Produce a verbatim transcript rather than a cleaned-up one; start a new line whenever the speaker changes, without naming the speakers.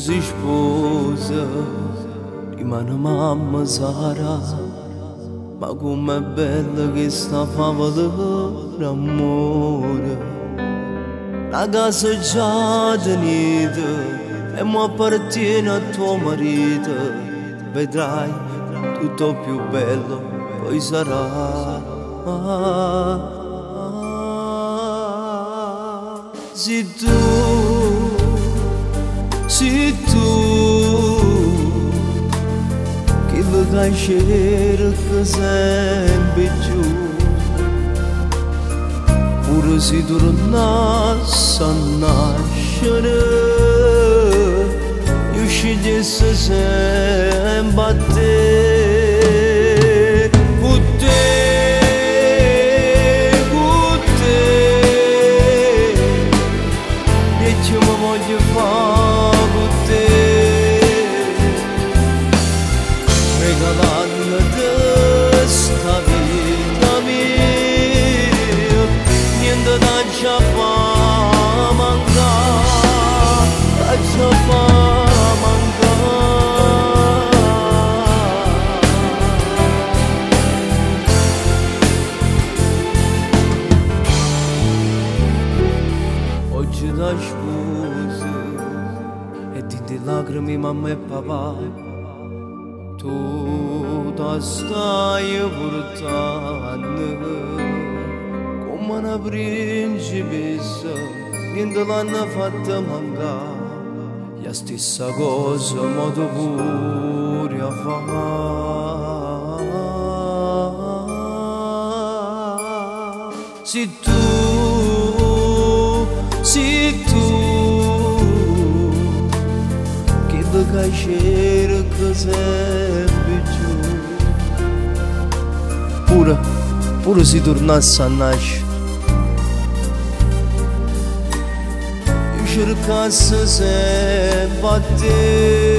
così sposa, rimane mamma Sara, ma com'è bella che sta favola d'amore. La casa già tenuta e mo appartiene a tuo marito, vedrai tutto più bello poi sarà. Se tu, se tu che lo dai cerca sempre giù, pure se tornassi a nascere, io scegliessi sempre a te. Con te, con te, e ci mi voglio fare con te, regalando sta vita mia, niente da già fa mancare, da già fa mancare. Oggi da sposa e di lacrime mamma e papà, tu da stai portando come una principessa, niente l'hanno fatta mancare, la stessa cosa modo pure a fare. Se tu, se tu che vai cerca sempre giù, pure, pure se tornassi a nascere, io cercassi sempre a te.